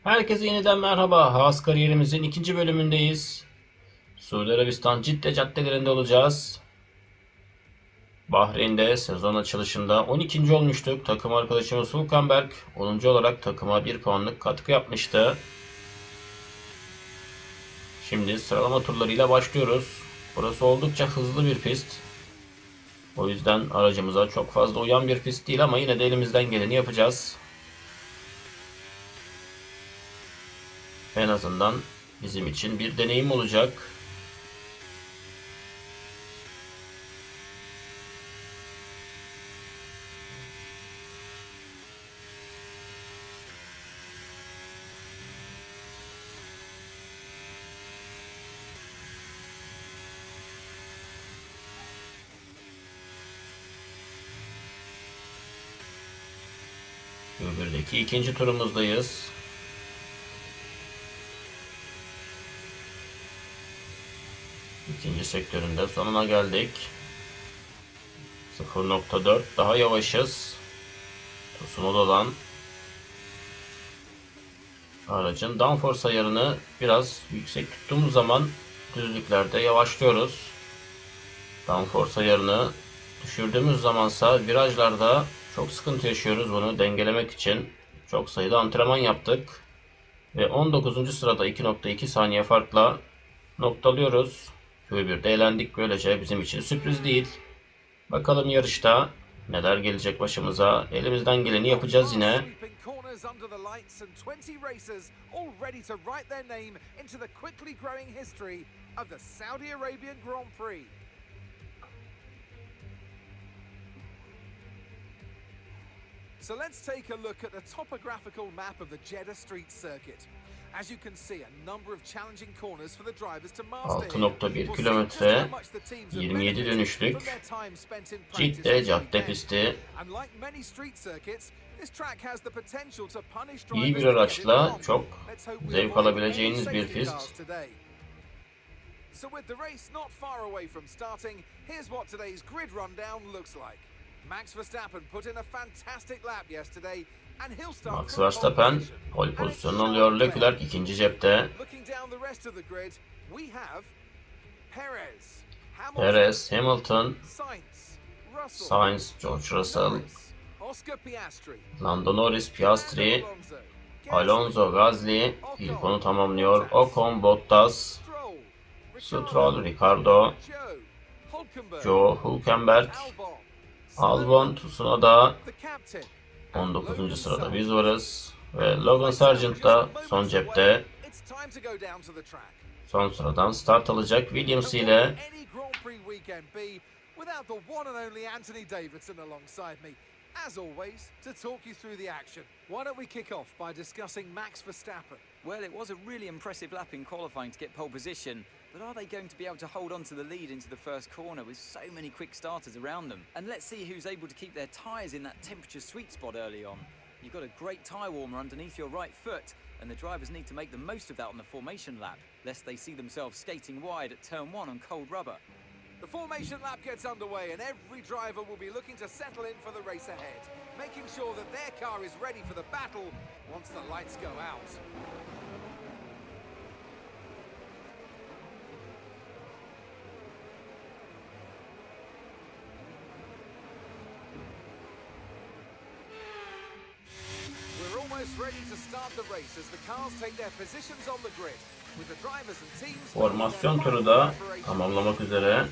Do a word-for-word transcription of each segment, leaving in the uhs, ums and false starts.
Herkese yeniden merhaba. Haas kariyerimizin ikinci bölümündeyiz. Suudi Arabistan Cidde caddelerinde olacağız. Bahreyn'de sezon açılışında on ikinci olmuştuk. Takım arkadaşımız Hülkenberg onuncu olarak takıma bir puanlık katkı yapmıştı. Şimdi sıralama turlarıyla başlıyoruz. Burası oldukça hızlı bir pist. O yüzden aracımıza çok fazla uyan bir pist değil ama yine de elimizden geleni yapacağız. En azından bizim için bir deneyim olacak. Q birdeki ikinci turumuzdayız. İkinci sektöründe sonuna geldik. sıfır nokta dört daha yavaşız. Tsunoda'dan aracın downforce ayarını biraz yüksek tuttuğumuz zaman düzlüklerde yavaşlıyoruz. Downforce ayarını düşürdüğümüz zamansa virajlarda çok sıkıntı yaşıyoruz. Bunu dengelemek için çok sayıda antrenman yaptık. Ve on dokuzuncu sırada iki nokta iki saniye farkla noktalıyoruz. Q birde elendik, böylece bizim için sürpriz değil. Bakalım yarışta neler gelecek başımıza. Elimizden geleni yapacağız yine. So let's take a look at the topographical map of the Jeddah Street Circuit. As you can see, a number of challenging corners for the drivers to master altı here. nokta bir kilometre, yirmi yedi dönüşlük Cidde cadde pisti. İyi bir araçla çok zevk alabileceğiniz bir pist. So with the race not far away from starting, here's what today's grid rundown looks like. Max Verstappen put in a fantastic lap yesterday and he'll start Max from pole Verstappen position. pole pozisyonunu alıyor. Leclerc ikinci cepte. Looking down the rest of the grid, we have Perez, Perez, Hamilton, Sainz, Russell, Sainz, George Russell, Norris, Oscar Piastri, Lando Norris, Piastri, Alonso, Alonso, Gasly ilk onu tamamlıyor. Ocon, Bottas, Stroll, Stroll, Ricardo, Joe, Hulkenberg, Joe, Hülkenberg, Albon, Albon, Tsunoda. the captain, on dokuzuncu sırada biz varız. Ve Logan Sargent da son cepte. It's time to go down to the track. Son sıradan start alacak Williams ile. Any Grand Prix weekend be without the one and only Anthony Davidson alongside me, as always, to talk you through the action. Why don't we kick off by discussing Max Verstappen? Well, it was a really impressive lap in qualifying to get pole position, but are they going to be able to hold on to the lead into the first corner with so many quick starters around them? And let's see who's able to keep their tyres in that temperature sweet spot early on. You've got a great tyre warmer underneath your right foot, and the drivers need to make the most of that on the formation lap, lest they see themselves skating wide at turn one on cold rubber. The formation lap gets underway and every driver will be looking to settle in for the race ahead, making sure that their car is ready for the battle once the lights go out. We're almost ready to start the race as the cars take their positions on the grid, with the drivers and teams Formasyon turu da tamamlamak üzere.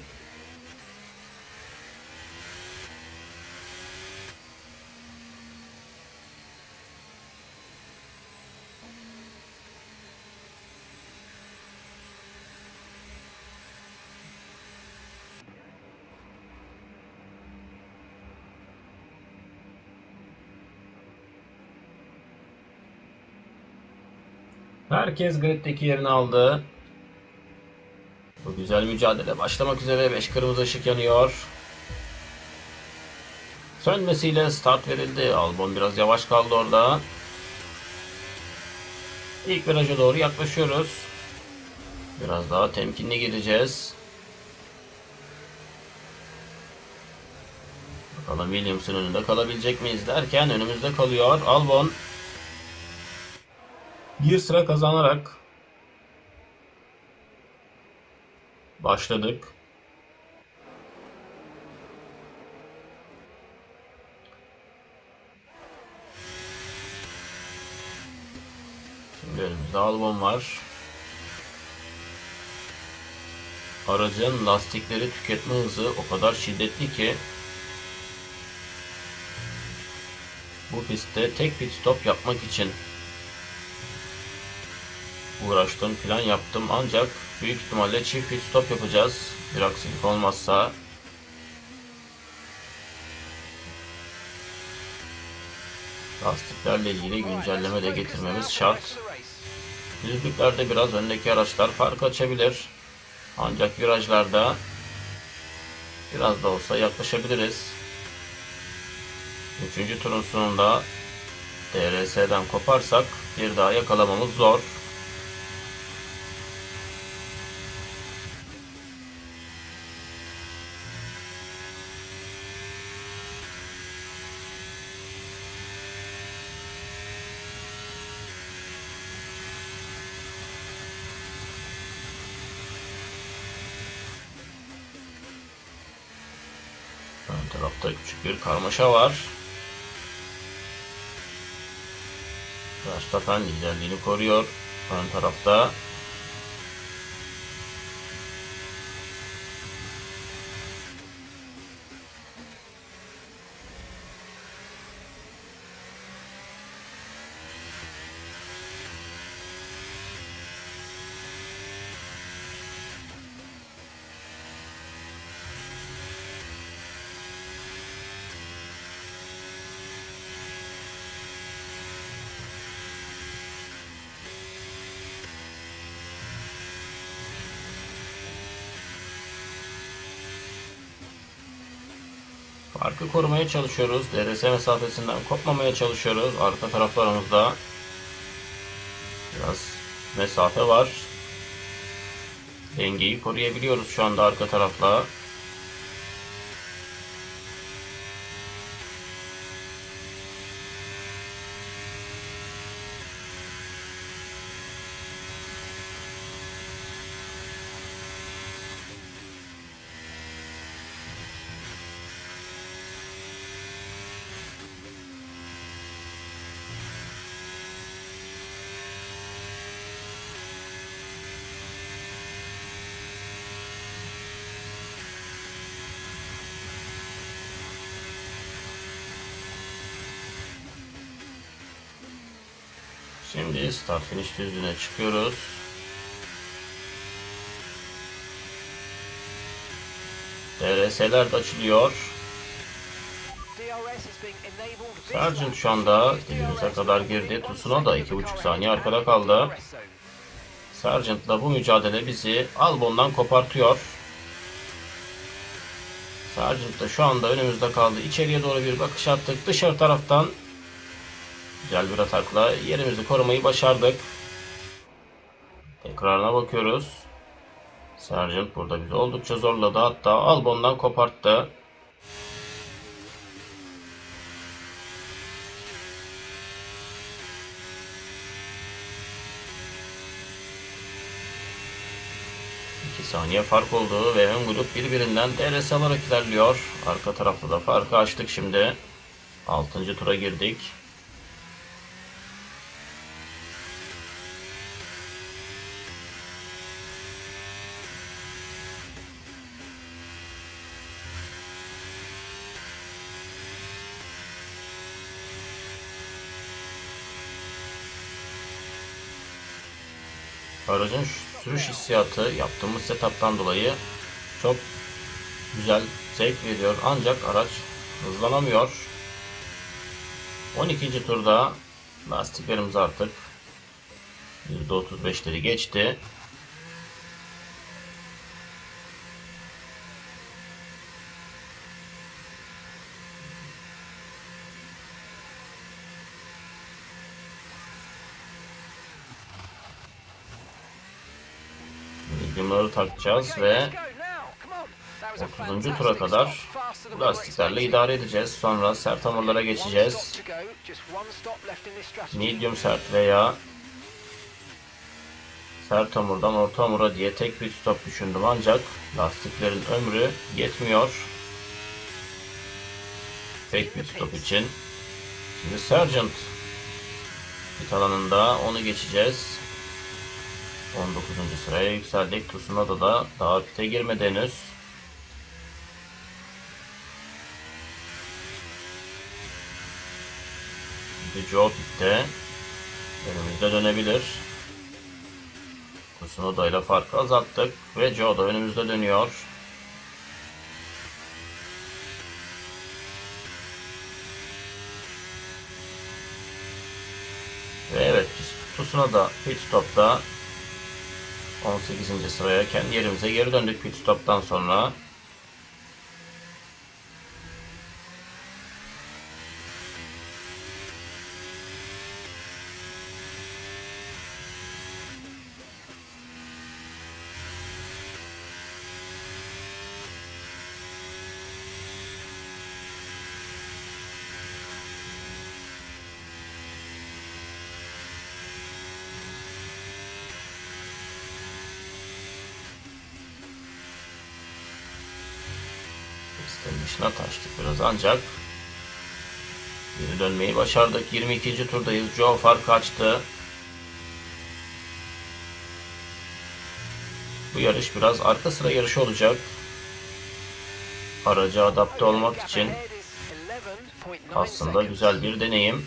Herkes griddeki yerini aldı. Bu güzel mücadele başlamak üzere. beş kırmızı ışık yanıyor. Sönmesiyle start verildi. Albon biraz yavaş kaldı orada. İlk viraja doğru yaklaşıyoruz. Biraz daha temkinli gideceğiz. Bakalım Williams'ın önünde kalabilecek miyiz derken önümüzde kalıyor Albon. Bir sıra kazanarak başladık. Şimdi önümüzde Albon var. Aracın lastikleri tüketme hızı o kadar şiddetli ki bu pistte tek pit stop yapmak için uğraştım, plan yaptım. Ancak büyük ihtimalle çift pit stop yapacağız. Bir aksilik olmazsa. Lastiklerle ilgili güncelleme de getirmemiz şart. Düzlüklerde biraz öndeki araçlar fark açabilir. Ancak virajlarda biraz da olsa yaklaşabiliriz. Üçüncü turun sonunda D R S'den koparsak bir daha yakalamamız zor. Ön tarafta küçük bir karmaşa var. Verstappen liderliğini koruyor. Ön tarafta. Farkı korumaya çalışıyoruz. D R S mesafesinden kopmamaya çalışıyoruz. Arka taraflarımızda biraz mesafe var. Dengeyi koruyabiliyoruz şu anda arka tarafla. Şimdi start finish düzlüğüne çıkıyoruz. D R S'ler de açılıyor. Sargent şu anda dibimize kadar girdi. Tsunoda iki buçuk saniye arkada kaldı. Sargent'la bu mücadele bizi Albon'dan kopartıyor. Sargent da şu anda önümüzde kaldı. İçeriye doğru bir bakış attık. Dışarı taraftan güzel bir atakla yerimizi korumayı başardık. Tekrarına bakıyoruz. Sargent burada bizi oldukça zorladı. Hatta Albon'dan koparttı. iki saniye fark oldu ve ön grup birbirinden D R S alarak ilerliyor. Arka tarafta da farkı açtık şimdi. altıncı tura girdik. Aracın sürüş hissiyatı yaptığımız setup'tan dolayı çok güzel, zevk veriyor. Ancak araç hızlanamıyor. on ikinci turda lastiklerimiz artık yüzde otuz beşleri geçti. Medium'ları takacağız ve otuzuncu tura kadar bu lastiklerle idare edeceğiz. Sonra sert hamurlara geçeceğiz. Medium sert veya sert hamurdan orta hamura diye tek pit stop düşündüm ancak lastiklerin ömrü yetmiyor tek pit stop için. Şimdi Sargent pit alanında, onu geçeceğiz. on dokuzuncu sıraya yükseldik. Tsunoda da daha pite girmedi henüz. Şimdi Joe pitte. Önümüzde dönebilir. Tsunoda ile farkı azalttık ve Joe da önümüzde dönüyor. Ve evet, Tsunoda pit stop'ta on sekizinci sıraya kendi yerimize geri döndük pit stop'tan sonra. Pistin dışına taştık biraz ancak geri dönmeyi başardık. yirmi ikinci turdayız. Joe fark açtı. Bu yarış biraz arka sıra yarışı olacak. Araca adapte olmak için aslında güzel bir deneyim.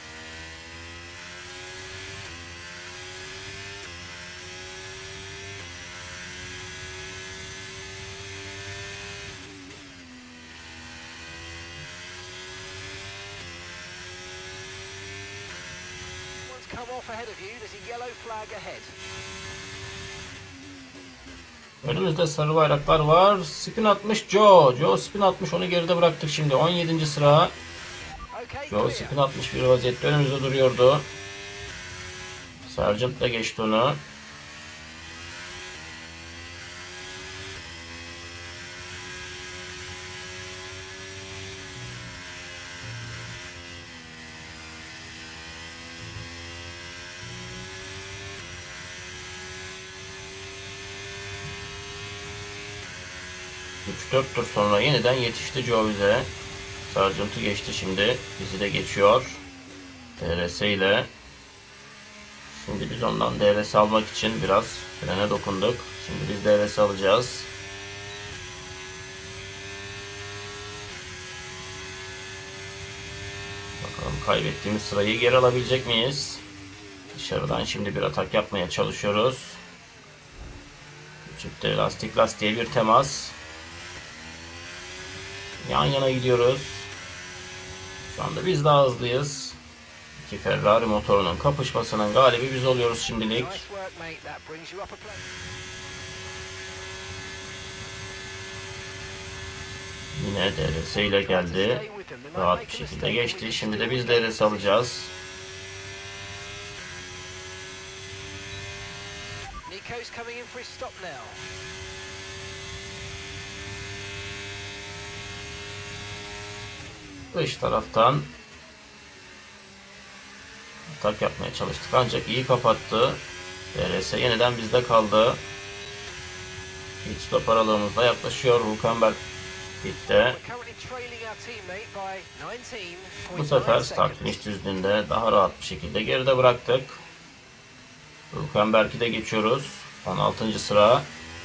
Önümüzde sarı bayraklar var. Spin atmış Joe. Joe spin atmış. Onu geride bıraktık şimdi. on yedinci sıra. Joe spin atmış bir vaziyette önümüzde duruyordu. Sargent da geçti onu. üç dört tur sonra yeniden yetişti Joe bize. Sargent'ı geçti şimdi. Bizi de geçiyor. D R S ile. Şimdi biz ondan D R S almak için biraz frene dokunduk. Şimdi biz D R S alacağız. Bakalım kaybettiğimiz sırayı geri alabilecek miyiz? Dışarıdan şimdi bir atak yapmaya çalışıyoruz. Çifte lastik lastiğe bir temas. Yan yana gidiyoruz. Şu anda biz daha hızlıyız. İki Ferrari motorunun kapışmasının galibi biz oluyoruz şimdilik. Yine D R S ile geldi. Rahat bir şekilde geçti. Şimdi de biz D R S alacağız. Dış taraftan atak yapmaya çalıştık ancak iyi kapattı. D R S yeniden bizde kaldı. Pit stop aralığımızda yaklaşıyor. Hülkenberg pitte. Bu sefer start finish düzlüğünde daha rahat bir şekilde geride bıraktık. Hülkenberg'i de geçiyoruz. on altıncı sıra.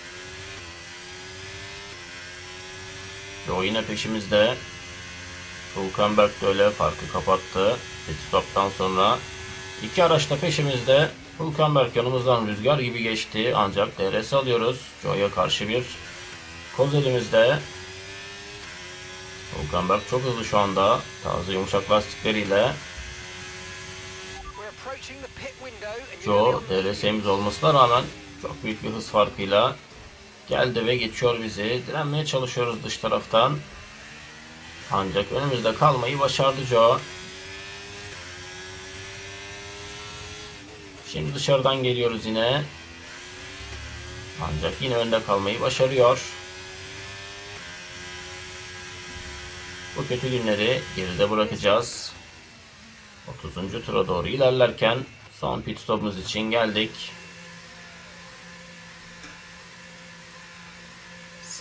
Joe yine peşimizde. Hülkenberg de öyle farkı kapattı. Pit stop'tan sonra iki araç da peşimizde. Hülkenberg yanımızdan rüzgar gibi geçti. Ancak D R S alıyoruz. Joe'ya karşı bir koz elimizde. Hülkenberg çok hızlı şu anda. Taze yumuşak lastikleriyle. Joe D R S'imiz olmasına rağmen çok büyük bir hız farkıyla geldi ve geçiyor bizi. Direnmeye çalışıyoruz dış taraftan. Ancak önümüzde kalmayı başardı Joe. Şimdi dışarıdan geliyoruz yine. Ancak yine önde kalmayı başarıyor. Bu kötü günleri geride bırakacağız. otuzuncu tura doğru ilerlerken son pit stopumuz için geldik.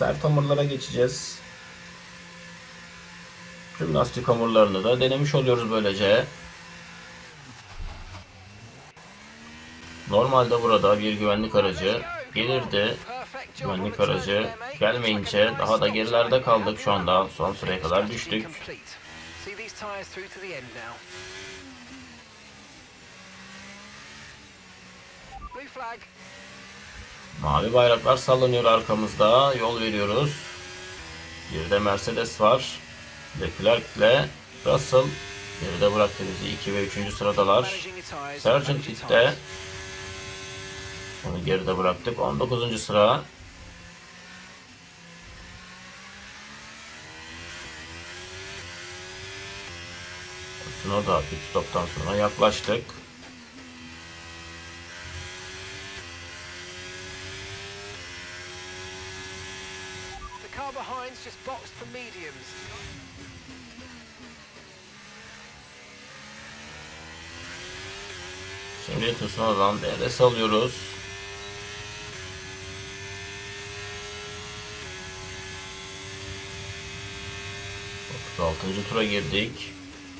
sert hamurlara geçeceğiz. Tüm lastik hamurlarını da denemiş oluyoruz böylece. Normalde burada bir güvenlik aracı gelirdi. Güvenlik aracı gelmeyince daha da gerilerde kaldık. Şu anda son sıraya kadar düştük. Mavi bayraklar sallanıyor arkamızda. Yol veriyoruz. Bir de Mercedes var. Leclerc ile Russell geride bıraktı bizi. iki ve üçüncü sıradalar. Sargent Pitt'te. Onu geride bıraktık. on dokuzuncu sıra. Tsunoda pit stop'tan sonra yaklaştık. Şimdi Tsunoda'dan D R S alıyoruz. otuz altıncı tura girdik.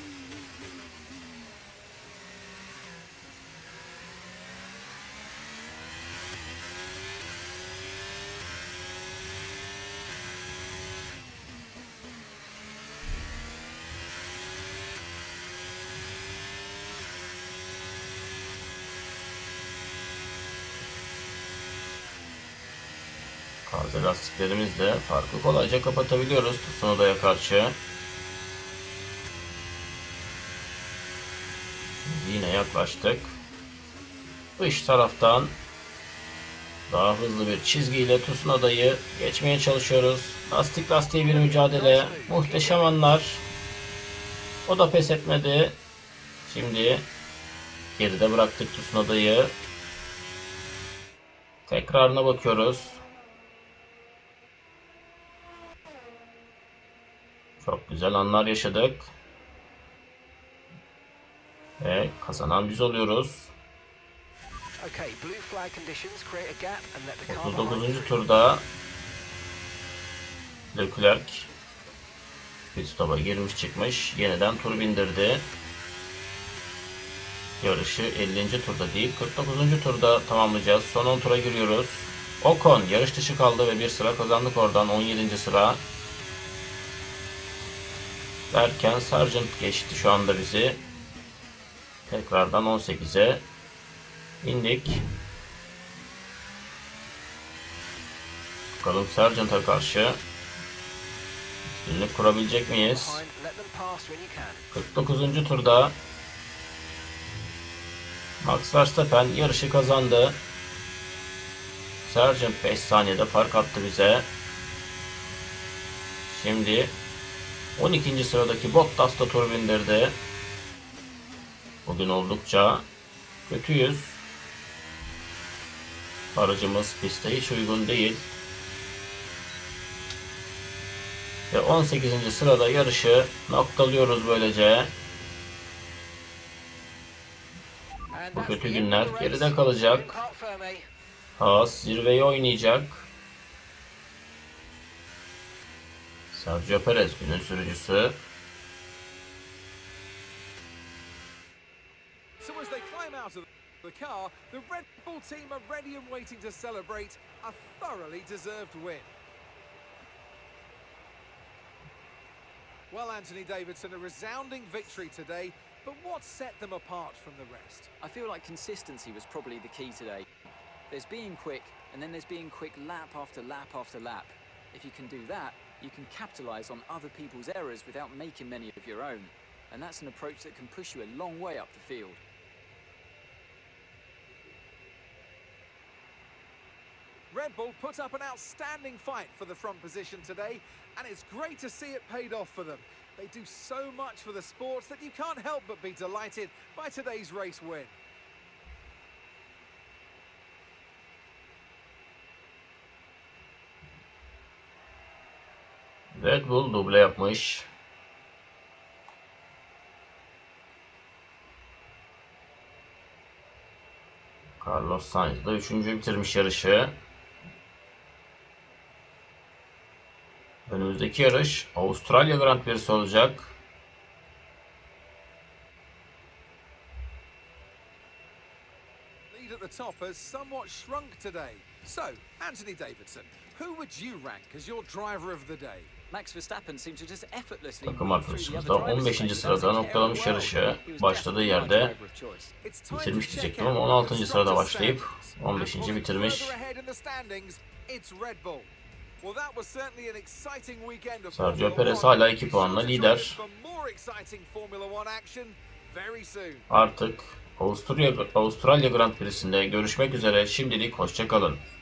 Taze lastiklerimizle farkı kolayca kapatabiliyoruz Tsunoda'ya karşı. Yine yaklaştık. Dış taraftan daha hızlı bir çizgiyle Tsunoda'yı geçmeye çalışıyoruz. Lastik lastiğe bir mücadele. Muhteşem anlar. O da pes etmedi. Şimdi geride bıraktık Tsunoda'yı. Tekrarına bakıyoruz. Çok güzel anlar yaşadık. Ve kazanan biz oluyoruz. otuz dokuzuncu turda Leclerc pit stop'a girmiş çıkmış. Yeniden tur bindirdi. Yarışı ellinci turda değil kırk dokuzuncu turda tamamlayacağız. Son on tura giriyoruz. Ocon yarış dışı kaldı ve bir sıra kazandık oradan. on yedinci sıra. Derken Sargent geçti şu anda bizi. Tekrardan on sekize indik. Bakalım Sargent'a karşı üstünlük kurabilecek miyiz? kırk dokuzuncu turda Max Verstappen yarışı kazandı. Sargent beş saniyede fark attı bize. Şimdi on ikinci sıradaki Bottas da tur bindirdi. Bugün oldukça kötüyüz. Aracımız piste hiç uygun değil. Ve on sekizinci sırada yarışı noktalıyoruz böylece. Bu kötü günler geride kalacak. Haas zirveyi oynayacak. Sergio Perez günün sürücüsü. So as they climb out of the car, the Red Bull team are ready and waiting to celebrate a thoroughly deserved win. Well, Anthony Davidson, a resounding victory today, but what set them apart from the rest? I feel like consistency was probably the key today. There's being quick, and then there's being quick lap after lap after lap. If you can do that, you can capitalise on other people's errors without making many of your own. And that's an approach that can push you a long way up the field. Red Bull put up an outstanding fight for the front position today, and it's great to see it paid off for them. They do so much for the sports that you can't help but be delighted by today's race win. Red Bull duble yapmış. Carlos Sainz da üçüncü bitirmiş yarışı. Önümüzdeki yarış Avustralya Grand Prix'si olacak. Lead at the top has somewhat shrunk today. So, Anthony Davidson, who would you rank as your driver of the day? Max Verstappen seemed to just effortlessly Takım move through the arkadaşımız other da drivers on beşinci today sırada without a care noktalamış in the yarışı. world. He was Başladığı definitely my yerde driver of choice. It's time to bitirmiş check diyecektim out ama on the altıncı sırada constructors' başlayıp standings. on And beşinci pulling bitirmiş. further ahead in the standings, it's Red Bull. Well, that was certainly an exciting weekend of Sergio Formula Perez One. hala iki Be puanla sure to join us lider. for more exciting Formula One action very soon. Artık Avusturya, Avustralya Grand Prix'sinde görüşmek üzere. Şimdilik hoşça kalın.